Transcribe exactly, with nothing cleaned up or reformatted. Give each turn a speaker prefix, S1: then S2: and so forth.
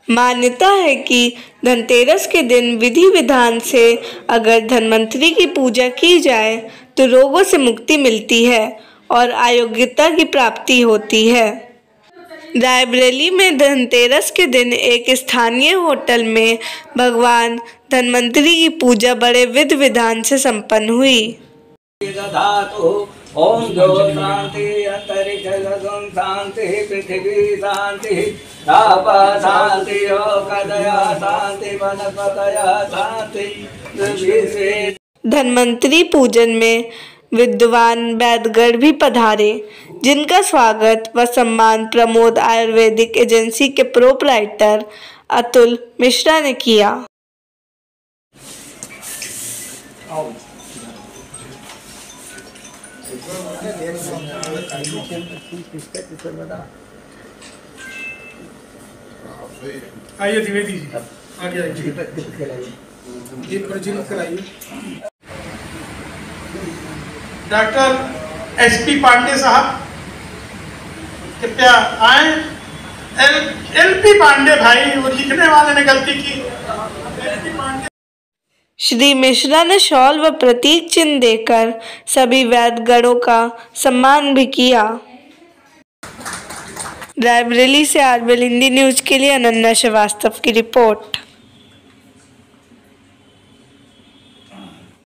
S1: मान्यता है कि धनतेरस के दिन विधि विधान से अगर धन्वंतरि की पूजा की जाए तो रोगों से मुक्ति मिलती है और आरोग्यता की प्राप्ति होती है। रायबरेली में धनतेरस के दिन एक स्थानीय होटल में भगवान धन्वंतरि की पूजा बड़े विधि विधान से संपन्न हुई। ओम ज्योत शांति अंतरिक्ष गगन शांति पृथ्वी शांति ताप शांति कदया शांति वनस्पतया शांति। धन्वंतरि पूजन में विद्वान वैदगण भी पधारे, जिनका स्वागत व सम्मान प्रमोद आयुर्वेदिक एजेंसी के प्रोपराइटर अतुल मिश्रा ने किया।
S2: आइए द्विवेदी जी, आगे आइए, ये परिचय कराइए। डॉक्टर एस पी पांडे साहब कृपया आए। एल एल पी पांडे भाई, वो लिखने वाले ने गलती की। L P Pande.
S1: श्री मिश्रा ने शॉल व प्रतीक चिन्ह देकर सभी वैदगणों का सम्मान भी किया। रायबरेली से आरबेल हिंदी न्यूज के लिए अनन्या श्रीवास्तव की रिपोर्ट।